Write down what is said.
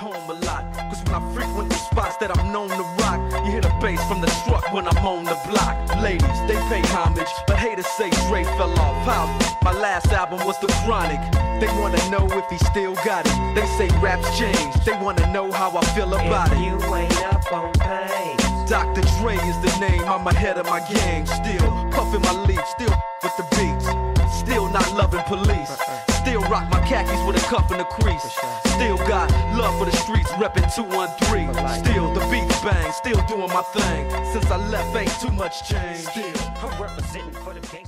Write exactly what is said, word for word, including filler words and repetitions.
home a lot. Cause when I frequent the spots that I'm known to rock, you hear the bass from the truck when I'm on the block. Ladies, they pay homage, but haters say Dre fell off. How? My last album was The Chronic. They wanna know if he still got it. They say raps changed. They wanna know how I feel about if it. You ain't up on pain. Doctor Dre is the name. I'm ahead of my gang. Still puffin' my leaf. Still with the beats. Still not loving police. Still rock my khakis with a cuff and a crease. Still got love for the streets, reppin' two one three. Still the beats bang. Still doing my thing. Since I left, ain't too much change. Still I'm representing for the king.